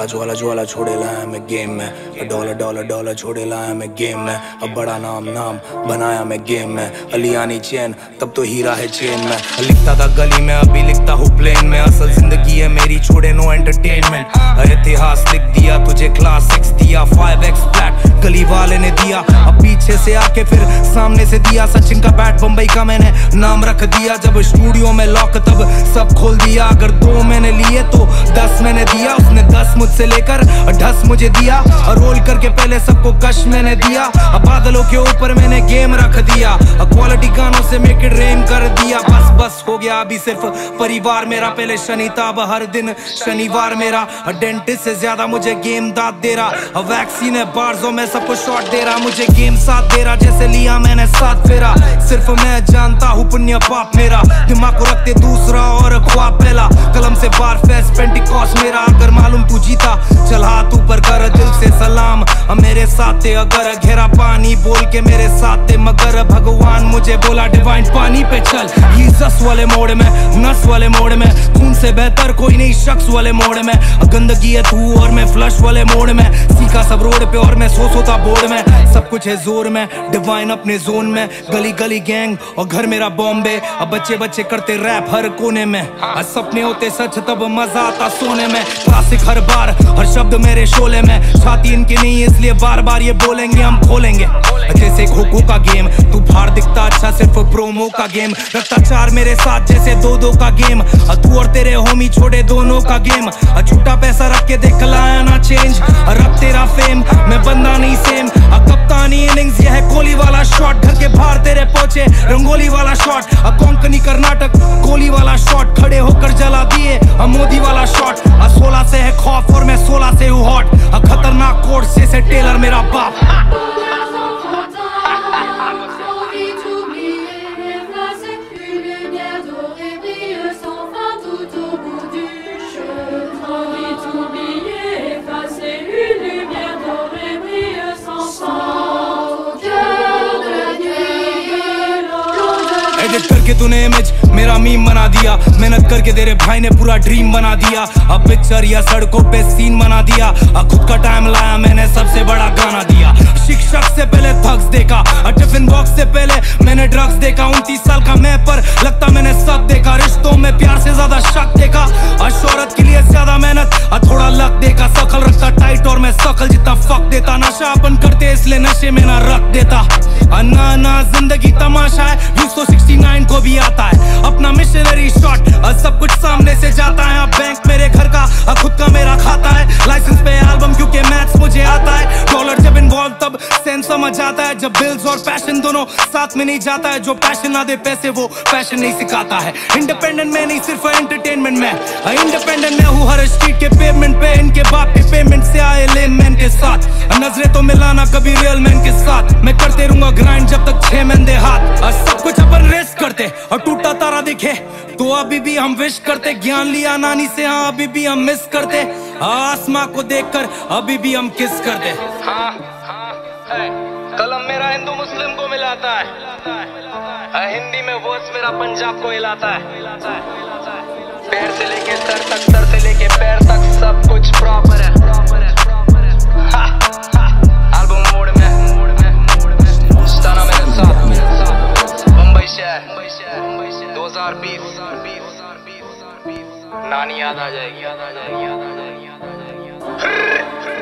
ज्वाला छोड़े लाया मैं गेम में, डॉलर छोड़े लाया मैं गेम में। अब बड़ा नाम बनाया मैं गेम में। अलियानी चैन तब तो हीरा है चेन में। लिखता था गली में अभी लिखता हूँ प्लेन में। असल जिंदगी है मेरी छोड़े नो एंटरटेनमेंट। इतिहास लिख दिया तुझे क्लास 6 दिया 5x फ्लैट गली वाले ने दिया। अब पीछे से आके फिर सामने से दिया। सचिन का बैट बम्बई का मैंने नाम रख दिया। जब स्टूडियो में लॉक तब सब खोल दिया। अगर 2 मैंने लिए तो 10 मैंने दिया। उसने 10 मुझसे लेकर 10 मुझे दिया। और रोल करके पहले सबको कश मैंने दिया। अब बादलों के ऊपर मैंने गेम रख दिया। क्वालिटी गानों से मेक इट रेन कर दिया। बस हो गया अभी सिर्फ परिवार मेरा। पहले शनि था अब हर दिन शनिवार मेरा। डेंटिस्ट से ज्यादा मुझे गेम दाद दे रहा। वैक्सीन है बार्जों में सबको शॉट दे रहा। मुझे गेम साथ दे रहा जैसे लिया मैंने साथ फेरा। सिर्फ मैं जानता हूँ पुण्य पाप मेरा। दिमाग को रखते दूसरा और ख्वाब पहला। कलम से बार फेस पेंटिकॉस मेरा। अगर मालूम तू जीता चल हाथ ऊपर कर दिल से सलाम। मेरे साथ थे अगर घेरा पानी बोल के मेरे साथ थे। मगर भगवान मुझे बोला डिवाइन पानी पे चल। ये जस वाले मोड़ में नस वाले मोड़ में। खून से बेहतर कोई नहीं शख्स वाले मोड़ में। गंदगी है तू और मैं फ्लश वाले मोड़ में। सीखा सब रोड पे और मैं सोता बोर्ड में। सब कुछ है जोर में डिवाइन अपने जोन में। गली गली गैंग और घर मेरा बॉम्बे। अब बच्चे करते रैप हर कोने में। सपने होते सच तब मजा आता सोने में। क्लासिक हर बार हर शब्द मेरे शोले में। छाती इनकी नहीं इसलिए बार ये बोलेंगे हम खोलेंगे। जैसे खो का गेम तू बाहर दिखता अच्छा सिर्फ प्रोमो का गेम। रखता 4 मेरे साथ जैसे 2 का गेम। तू और तेरे होमी छोड़े दोनों का गेम। झूठा पैसा रख के देख लाया ना चेंज। रब तेरा फेम मैं बंदा नहीं सेम। कप्तानी इनिंग्स यह है कोहली वाला शॉट। घर के बाहर तेरे पहुंचे रंगोली वाला शॉट। कोंकणी कर्नाटक कोहली वाला शॉट। खड़े होकर जला दिए मोदी वाला शॉट। 16 से है खौफ और मैं 16 से हूँ हॉट। खतरनाक कोर्ट से टेलर मेरा बाप। एडिट करके तूने इमेज मेरा मीम बना दिया। मेहनत करके तेरे भाई ने पूरा ड्रीम बना दिया। अब पिक्चर या सड़कों पे सीन बना दिया। खुद का टाइम लाया मैंने सबसे बड़ा गाना दिया। शिक्षक से पहले थग्स देखा। टिफिन बॉक्स से पहले मैंने ड्रग्स देखा। 29 साल का मैं पर लगता मैंने सब देखा। रिश्तों में प्यार से ज्यादा शक देखा। शोहरत के लिए ज्यादा मेहनत थोड़ा लक देखा। शकल रखता टाइट और मैं शकल जितना फक देता। नशा अपन करते इसलिए नशे में ना रख देता। ना जिंदगी तमाशा है 269 को भी आता है अपना मिशनरी शॉट। सब कुछ सामने से जाता है। बैंक मेरे घर का खुद का मेरा खाता है। लाइसेंस पे एल्बम क्योंकि मैथ्स मुझे आता है। डॉलर जब इन्वॉल्व तब सेंस समझ आता है। जब बिल्स और पैशन दोनों साथ में नहीं जाता है। जो पैशन ना दे पैसे वो पैशन नहीं सिखाता है। इंडिपेंडेंट में नहीं सिर्फ एंटरटेनमेंट में। इंडिपेंडेंट में हूँ हर स्ट्रीट के पेमेंट पे। इनके बाप के पेमेंट से आए लेन मैन के साथ। नजरें तो मिलाना कभी रियल मैन के साथ। मैं करते रहूंगा ग्राइंड जब तक 6 मैन दे हाथ। सब कुछ अपन रेस करते और टूटा तारा दिखे तो अभी भी हम विश करते। ज्ञान लिया नानी से हाँ अभी भी हम मिस करते। आसमां को देखकर अभी भी हम किस करते। कलम मेरा हिंदू मुस्लिम को मिलाता है। हिंदी में वर्ड्स मेरा पंजाब को हिलाता है। पैर से लेके सर तक सर से लेके पैर तक सब कुछ प्रॉपर है। एल्बम मोड में स्टाना मेरे साथ बम्बई शहर 2020 नानी याद आ जाएगी।